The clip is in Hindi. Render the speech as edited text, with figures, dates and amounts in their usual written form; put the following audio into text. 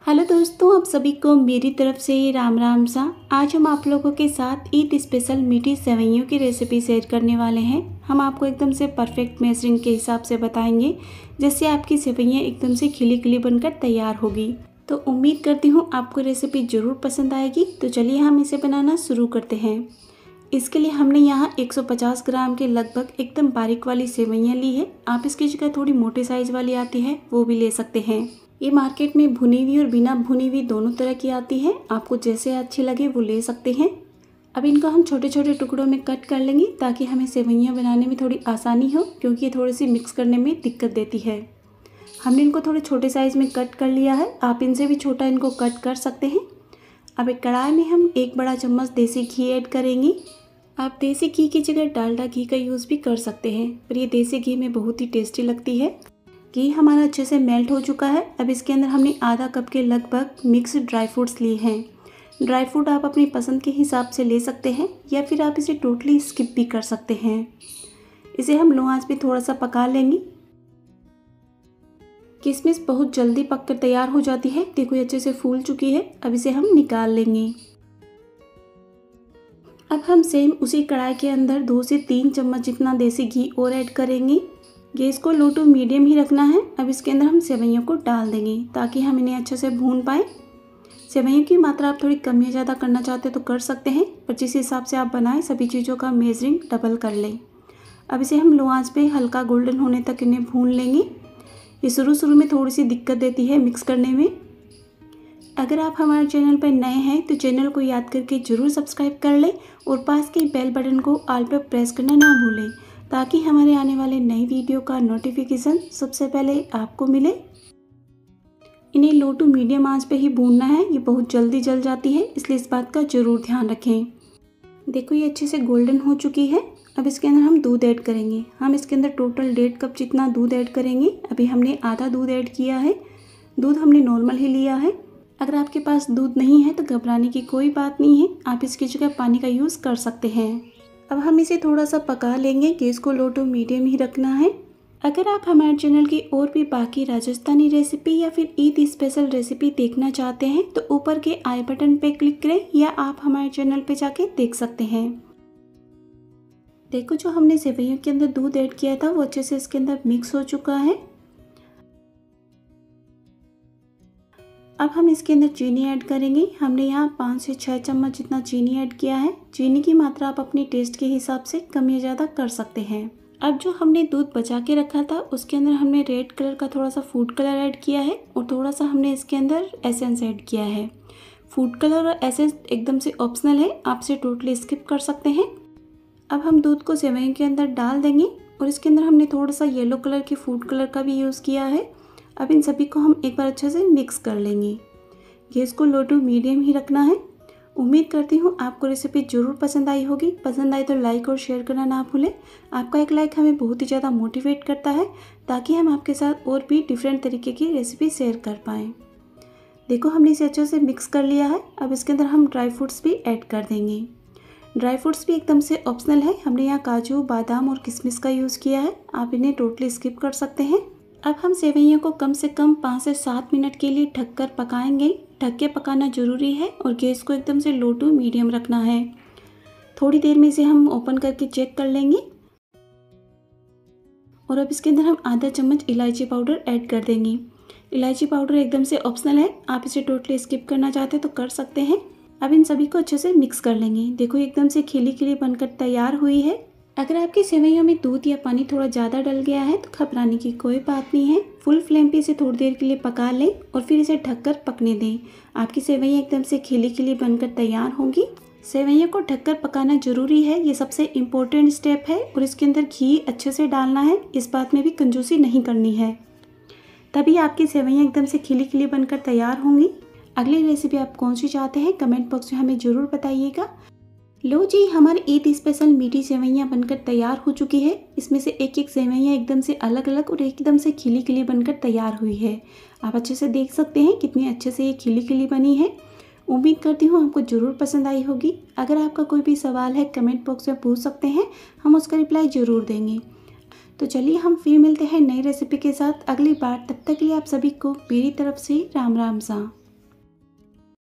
हेलो दोस्तों, आप सभी को मेरी तरफ से राम राम सा। आज हम आप लोगों के साथ ईद स्पेशल मीठी सेवइयों की रेसिपी शेयर करने वाले हैं। हम आपको एकदम से परफेक्ट मेजरिंग के हिसाब से बताएंगे, जिससे आपकी सेवइयाँ एकदम से खिली खिली बनकर तैयार होगी। तो उम्मीद करती हूँ आपको रेसिपी ज़रूर पसंद आएगी। तो चलिए हम इसे बनाना शुरू करते हैं। इसके लिए हमने यहाँ 150 ग्राम के लगभग एकदम बारीक वाली सेवइयाँ ली है। आप इसकी जगह थोड़ी मोटे साइज़ वाली आती है वो भी ले सकते हैं। ये मार्केट में भुनी हुई और बिना भुनी हुई दोनों तरह की आती है, आपको जैसे अच्छी लगे वो ले सकते हैं। अब इनको हम छोटे छोटे टुकड़ों में कट कर लेंगे ताकि हमें सेवइयाँ बनाने में थोड़ी आसानी हो, क्योंकि ये थोड़ी सी मिक्स करने में दिक्कत देती है। हमने इनको थोड़े छोटे साइज़ में कट कर लिया है, आप इनसे भी छोटा इनको कट कर सकते हैं। अब एक कढ़ाई में हम 1 बड़ा चम्मच देसी घी ऐड करेंगे। आप देसी घी की जगह डालडा घी का यूज़ भी कर सकते हैं, पर ये देसी घी में बहुत ही टेस्टी लगती है। घी हमारा अच्छे से मेल्ट हो चुका है। अब इसके अंदर हमने आधा कप के लगभग मिक्स ड्राई फ्रूट्स लिए हैं। ड्राई फ्रूट आप अपनी पसंद के हिसाब से ले सकते हैं या फिर आप इसे टोटली स्किप भी कर सकते हैं। इसे हम लो आंच पे थोड़ा सा पका लेंगे। किशमिश बहुत जल्दी पककर तैयार हो जाती है। देखो ये अच्छे से फूल चुकी है। अब इसे हम निकाल लेंगे। अब हम सेम उसी कढ़ाई के अंदर 2 से 3 चम्मच जितना देसी घी और ऐड करेंगे। गैस को लो टू मीडियम ही रखना है। अब इसके अंदर हम सेवइयों को डाल देंगे ताकि हम इन्हें अच्छे से भून पाएँ। सेवइयों की मात्रा आप थोड़ी कम या ज़्यादा करना चाहते तो कर सकते हैं, पर जिस हिसाब से आप बनाएं सभी चीज़ों का मेजरिंग डबल कर लें। अब इसे हम लो आंच पे हल्का गोल्डन होने तक इन्हें भून लेंगे। ये शुरू में थोड़ी सी दिक्कत देती है मिक्स करने में। अगर आप हमारे चैनल पर नए हैं तो चैनल को याद करके ज़रूर सब्सक्राइब कर लें और पास के बेल बटन को ऑल पर प्रेस करना ना भूलें, ताकि हमारे आने वाले नई वीडियो का नोटिफिकेशन सबसे पहले आपको मिले। इन्हें लो टू मीडियम आंच पे ही भूनना है, ये बहुत जल्दी जल जाती है, इसलिए इस बात का ज़रूर ध्यान रखें। देखो ये अच्छे से गोल्डन हो चुकी है। अब इसके अंदर हम दूध ऐड करेंगे। हम इसके अंदर टोटल 1.5 कप जितना दूध ऐड करेंगे। अभी हमने आधा दूध ऐड किया है। दूध हमने नॉर्मल ही लिया है। अगर आपके पास दूध नहीं है तो घबराने की कोई बात नहीं है, आप इसकी जगह पानी का यूज़ कर सकते हैं। अब हम इसे थोड़ा सा पका लेंगे। गैस को लो टू मीडियम ही रखना है। अगर आप हमारे चैनल की और भी बाकी राजस्थानी रेसिपी या फिर ईद स्पेशल रेसिपी देखना चाहते हैं तो ऊपर के आई बटन पे क्लिक करें या आप हमारे चैनल पे जाके देख सकते हैं। देखो जो हमने सेवइयों के अंदर दूध ऐड किया था वो अच्छे से इसके अंदर मिक्स हो चुका है। अब हम इसके अंदर चीनी ऐड करेंगे। हमने यहाँ 5 से 6 चम्मच जितना चीनी ऐड किया है। चीनी की मात्रा आप अपने टेस्ट के हिसाब से कम या ज़्यादा कर सकते हैं। अब जो हमने दूध बचा के रखा था उसके अंदर हमने रेड कलर का थोड़ा सा फूड कलर ऐड किया है और थोड़ा सा हमने इसके अंदर एसेंस ऐड किया है। फूड कलर और एसेंस एकदम से ऑप्शनल है, आप इसे टोटली स्किप कर सकते हैं। अब हम दूध को सेवइयों के अंदर डाल देंगे और इसके अंदर हमने थोड़ा सा येलो कलर के फूड कलर का भी यूज़ किया है। अब इन सभी को हम एक बार अच्छे से मिक्स कर लेंगे। गैस को लो टू मीडियम ही रखना है। उम्मीद करती हूँ आपको रेसिपी ज़रूर पसंद आई होगी। पसंद आई तो लाइक और शेयर करना ना भूलें। आपका एक लाइक हमें बहुत ही ज़्यादा मोटिवेट करता है, ताकि हम आपके साथ और भी डिफरेंट तरीके की रेसिपी शेयर कर पाएँ। देखो हमने इसे अच्छे से मिक्स कर लिया है। अब इसके अंदर हम ड्राई फ्रूट्स भी ऐड कर देंगे। ड्राई फ्रूट्स भी एकदम से ऑप्शनल है। हमने यहाँ काजू, बादाम और किशमिश का यूज़ किया है, आप इन्हें टोटली स्किप कर सकते हैं। अब हम सेवइयों को कम से कम 5 से 7 मिनट के लिए ढककर पकाएंगे। ढक के पकाना ज़रूरी है और गैस को एकदम से लो टू मीडियम रखना है। थोड़ी देर में इसे हम ओपन करके चेक कर लेंगे। और अब इसके अंदर हम आधा चम्मच इलायची पाउडर ऐड कर देंगे। इलायची पाउडर एकदम से ऑप्शनल है, आप इसे टोटली स्किप करना चाहते हैं तो कर सकते हैं। अब इन सभी को अच्छे से मिक्स कर लेंगे। देखो एकदम से खिली खिली बनकर तैयार हुई है। अगर आपकी सेवइयों में दूध या पानी थोड़ा ज़्यादा डल गया है तो घबराने की कोई बात नहीं है। फुल फ्लेम पे इसे थोड़ी देर के लिए पका लें और फिर इसे ढककर पकने दें। आपकी सेवइयाँ एकदम से खिली खिली बनकर तैयार होंगी। सेवइयों को ढककर पकाना ज़रूरी है, ये सबसे इम्पोर्टेंट स्टेप है। और इसके अंदर घी अच्छे से डालना है, इस बात में भी कंजूसी नहीं करनी है, तभी आपकी सेवइयाँ एकदम से खिली खिली बनकर तैयार होंगी। अगली रेसिपी आप कौन सी चाहते हैं कमेंट बॉक्स में हमें ज़रूर बताइएगा। लो जी, हमारी ईद स्पेशल मीठी सेवइयाँ बनकर तैयार हो चुकी है। इसमें से एक एक सेवइयाँ एकदम से अलग अलग और एकदम से खिली खिली बनकर तैयार हुई है। आप अच्छे से देख सकते हैं कितनी अच्छे से ये खिली खिली बनी है। उम्मीद करती हूँ आपको ज़रूर पसंद आई होगी। अगर आपका कोई भी सवाल है कमेंट बॉक्स में पूछ सकते हैं, हम उसका रिप्लाई ज़रूर देंगे। तो चलिए हम फिर मिलते हैं नई रेसिपी के साथ अगली बार। तब तक के लिए आप सभी को मेरी तरफ से राम राम सा।